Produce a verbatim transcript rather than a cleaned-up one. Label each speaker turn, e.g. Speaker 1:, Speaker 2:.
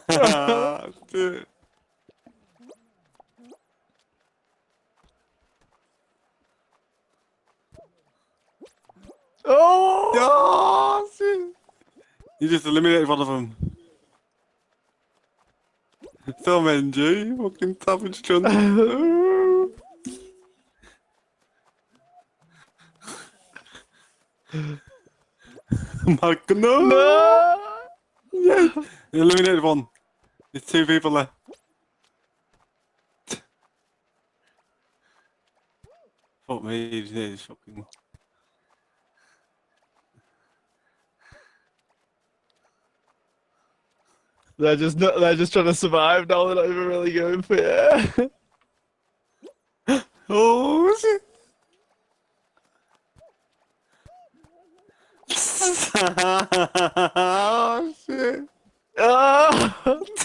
Speaker 1: Shit.
Speaker 2: Oh!
Speaker 1: Oh, shit. You just eliminated one of them. So, man, Jay. Fucking savage cunt. Mark, no!
Speaker 2: No!
Speaker 1: Yes! You eliminated one. There's two people left. Fuck me, he's he's fucking.
Speaker 2: They're just not, they're just trying to survive now. They're not even really going for it.
Speaker 1: Oh, shit! oh, shit!
Speaker 2: Oh!